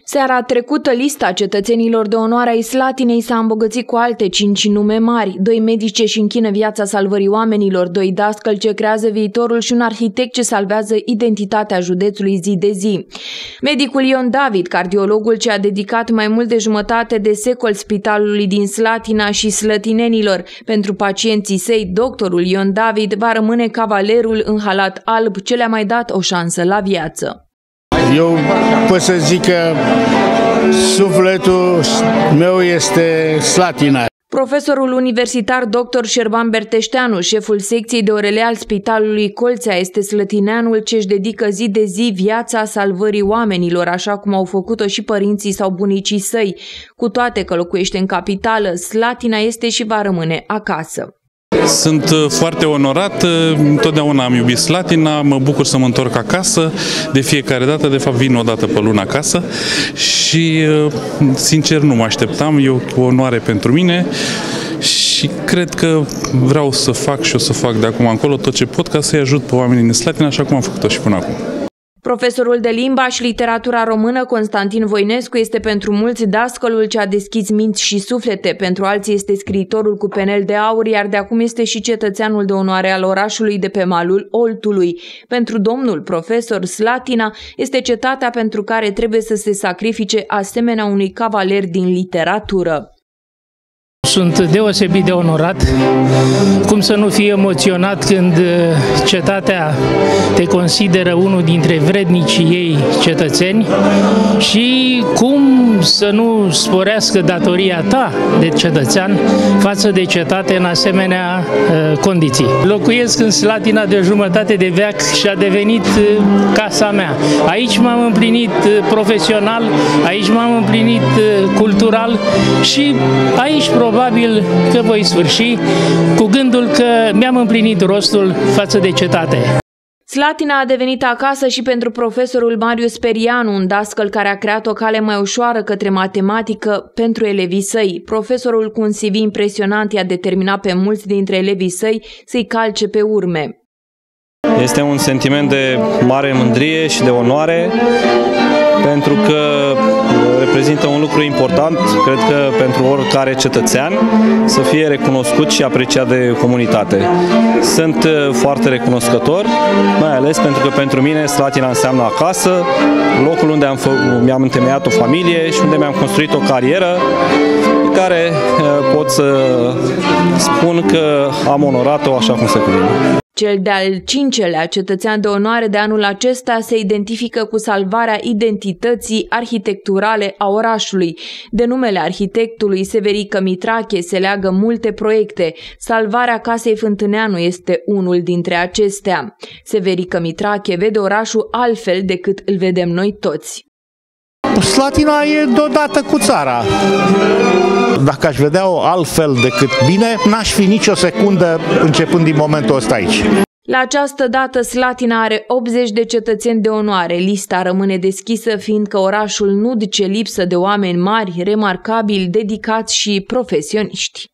Seara trecută, lista cetățenilor de onoare ai Slatinei s-a îmbogățit cu alte 5 nume mari: 2 medici ce își închină viața salvării oamenilor, 2 dascăli ce creează viitorul și un arhitect ce salvează identitatea județului zi de zi. Medicul Ion David, cardiologul ce a dedicat mai mult de jumătate de secol spitalului din Slatina și slătinenilor. Pentru pacienții săi, doctorul Ion David va rămâne cavalerul în halat alb ce le-a mai dat o șansă la viață. Eu pot să zic că sufletul meu este Slatina. Profesorul universitar dr. Șerban Berteșteanu, șeful secției de orele al Spitalului Colțea, este slătineanul ce își dedică zi de zi viața salvării oamenilor, așa cum au făcut-o și părinții sau bunicii săi. Cu toate că locuiește în capitală, Slatina este și va rămâne acasă. Sunt foarte onorat, întotdeauna am iubit Slatina, mă bucur să mă întorc acasă, de fiecare dată, de fapt vin o dată pe lună acasă și sincer nu mă așteptam, e o onoare pentru mine și cred că vreau să fac și o să fac de acum încolo tot ce pot ca să-i ajut pe oamenii din Slatina, așa cum am făcut-o și până acum. Profesorul de limba și literatura română Constantin Voinescu este pentru mulți dascălul ce a deschis minți și suflete, pentru alții este scriitorul cu penel de aur, iar de acum este și cetățeanul de onoare al orașului de pe malul Oltului. Pentru domnul profesor, Slatina este cetatea pentru care trebuie să se sacrifice asemenea unui cavaler din literatură. Sunt deosebit de onorat, cum să nu fii emoționat când cetatea te consideră unul dintre vrednicii ei cetățeni și cum să nu sporească datoria ta de cetățean față de cetate în asemenea condiții. Locuiesc în Slatina de jumătate de veac și a devenit casa mea. Aici m-am împlinit profesional, aici m-am împlinit cultural și aici probabil că voi sfârși cu gândul că mi-am împlinit rostul față de cetate. Slatina a devenit acasă și pentru profesorul Marius Perianu, un dascăl care a creat o cale mai ușoară către matematică pentru elevii săi. Profesorul cu un CV impresionant i-a determinat pe mulți dintre elevii săi să-i calce pe urme. Este un sentiment de mare mândrie și de onoare, pentru că reprezintă un lucru important, cred că pentru oricare cetățean, să fie recunoscut și apreciat de comunitate. Sunt foarte recunoscător, mai ales pentru că pentru mine Slatina înseamnă acasă, locul unde mi-am întemeiat o familie și unde mi-am construit o carieră pe care pot să spun că am onorat-o așa cum se cuvine. Cel de-al 5-lea cetățean de onoare de anul acesta se identifică cu salvarea identității arhitecturale a orașului. De numele arhitectului Severică Mitrache se leagă multe proiecte. Salvarea Casei Fântâneanu este unul dintre acestea. Severică Mitrache vede orașul altfel decât îl vedem noi toți. Slatina e deodată cu țara. Dacă aș vedea-o altfel decât bine, n-aș fi nicio secundă începând din momentul ăsta aici. La această dată, Slatina are 80 de cetățeni de onoare. Lista rămâne deschisă, fiindcă orașul nu duce lipsă de oameni mari, remarcabili, dedicați și profesioniști.